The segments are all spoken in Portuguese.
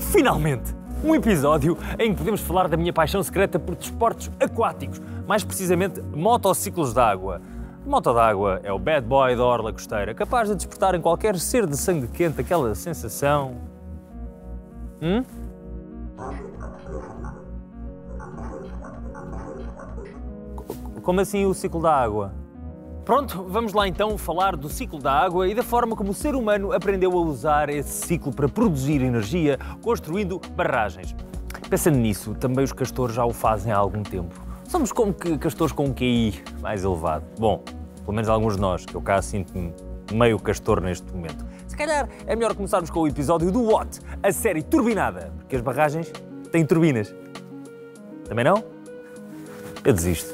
Finalmente! Um episódio em que podemos falar da minha paixão secreta por desportos aquáticos, mais precisamente motociclos d'água. Moto d'água é o bad boy da orla costeira, capaz de despertar em qualquer ser de sangue quente aquela sensação... Como assim o ciclo da água? Pronto, vamos lá então falar do ciclo da água e da forma como o ser humano aprendeu a usar esse ciclo para produzir energia, construindo barragens. Pensando nisso, também os castores já o fazem há algum tempo. Somos como que castores com um QI mais elevado. Bom, pelo menos alguns de nós, que eu cá sinto-me meio castor neste momento. Se calhar é melhor começarmos com o episódio do What? A série turbinada, porque as barragens têm turbinas. Também não? Eu desisto.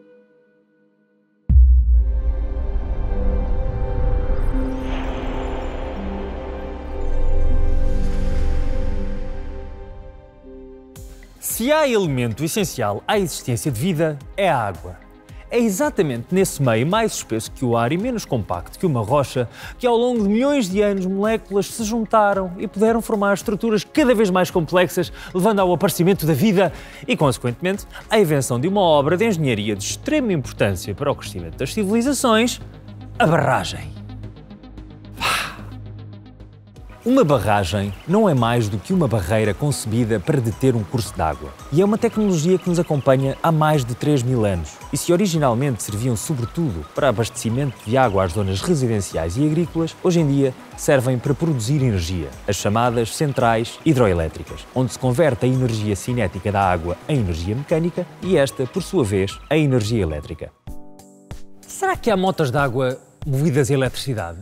Se há elemento essencial à existência de vida, é a água. É exatamente nesse meio mais espesso que o ar e menos compacto que uma rocha que ao longo de milhões de anos moléculas se juntaram e puderam formar estruturas cada vez mais complexas, levando ao aparecimento da vida e, consequentemente, à invenção de uma obra de engenharia de extrema importância para o crescimento das civilizações, a barragem. Uma barragem não é mais do que uma barreira concebida para deter um curso de água. E é uma tecnologia que nos acompanha há mais de 3.000 anos. E se originalmente serviam sobretudo para abastecimento de água às zonas residenciais e agrícolas, hoje em dia servem para produzir energia, as chamadas centrais hidroelétricas, onde se converte a energia cinética da água em energia mecânica e esta, por sua vez, em energia elétrica. Será que há motas de água movidas a eletricidade?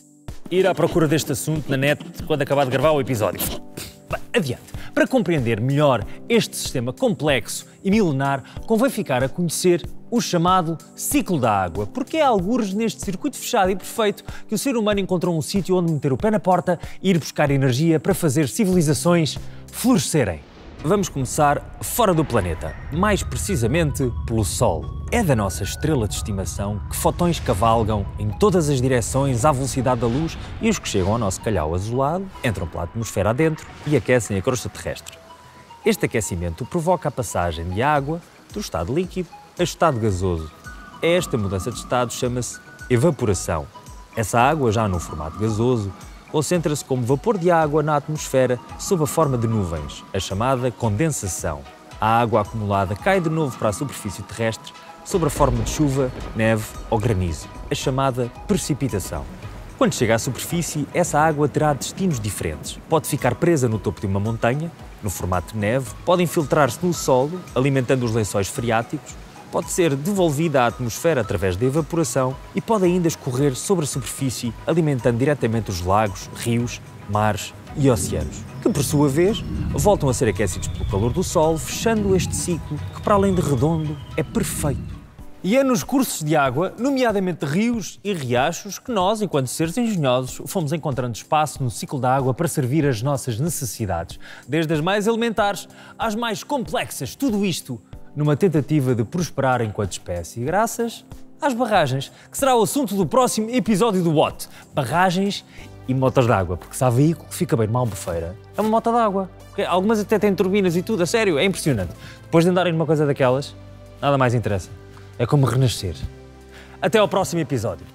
Ir à procura deste assunto na net quando acabar de gravar o episódio. Bem, adiante. Para compreender melhor este sistema complexo e milenar, convém ficar a conhecer o chamado ciclo da água, porque é algures neste circuito fechado e perfeito que o ser humano encontrou um sítio onde meter o pé na porta e ir buscar energia para fazer civilizações florescerem. Vamos começar fora do planeta, mais precisamente pelo Sol. É da nossa estrela de estimação que fotões cavalgam em todas as direções à velocidade da luz e os que chegam ao nosso calhau azulado entram pela atmosfera adentro e aquecem a crosta terrestre. Este aquecimento provoca a passagem de água do estado líquido a estado gasoso. Esta mudança de estado chama-se evaporação. Essa água, já no formato gasoso, concentra-se como vapor de água na atmosfera sob a forma de nuvens, a chamada condensação. A água acumulada cai de novo para a superfície terrestre sob a forma de chuva, neve ou granizo, a chamada precipitação. Quando chega à superfície, essa água terá destinos diferentes. Pode ficar presa no topo de uma montanha, no formato de neve, pode infiltrar-se no solo, alimentando os lençóis freáticos, pode ser devolvida à atmosfera através da evaporação e pode ainda escorrer sobre a superfície, alimentando diretamente os lagos, rios, mares e oceanos, que por sua vez voltam a ser aquecidos pelo calor do Sol, fechando este ciclo que, para além de redondo, é perfeito. E é nos cursos de água, nomeadamente rios e riachos, que nós, enquanto seres engenhosos, fomos encontrando espaço no ciclo da água para servir as nossas necessidades, desde as mais elementares às mais complexas, tudo isto numa tentativa de prosperar enquanto espécie, graças às barragens, que será o assunto do próximo episódio do What? Barragens e motas d'água, porque se há veículo que fica bem numa albufeira, é uma mota d'água. Algumas até têm turbinas e tudo, a sério, é impressionante. Depois de andarem numa coisa daquelas, nada mais interessa. É como renascer. Até ao próximo episódio.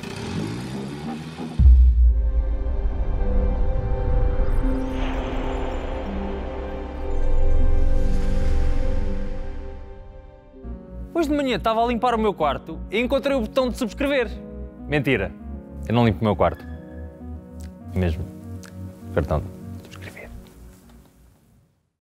Hoje de manhã estava a limpar o meu quarto e encontrei o botão de subscrever. Mentira, eu não limpo o meu quarto. Mesmo. Cartão.